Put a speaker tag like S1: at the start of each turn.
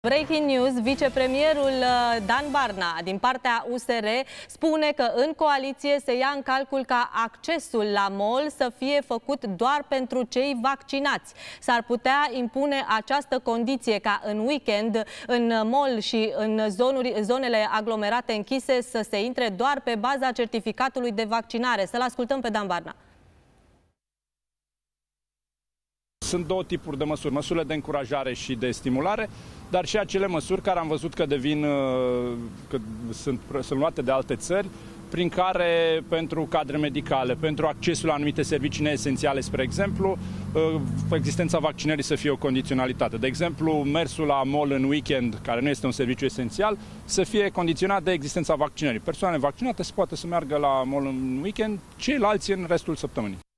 S1: Breaking news, vicepremierul Dan Barna din partea USR spune că în coaliție se ia în calcul ca accesul la mall să fie făcut doar pentru cei vaccinați. S-ar putea impune această condiție ca în weekend în mall și în zonele aglomerate închise să se intre doar pe baza certificatului de vaccinare. Să-l ascultăm pe Dan Barna.
S2: Sunt două tipuri de măsuri, măsurile de încurajare și de stimulare, dar și acele măsuri care am văzut că sunt luate de alte țări, prin care pentru cadre medicale, pentru accesul la anumite servicii neesențiale, spre exemplu, existența vaccinării să fie o condiționalitate. De exemplu, mersul la mall în weekend, care nu este un serviciu esențial, să fie condiționat de existența vaccinării. Persoanele vaccinate se poate să meargă la mall în weekend, ceilalți în restul săptămânii.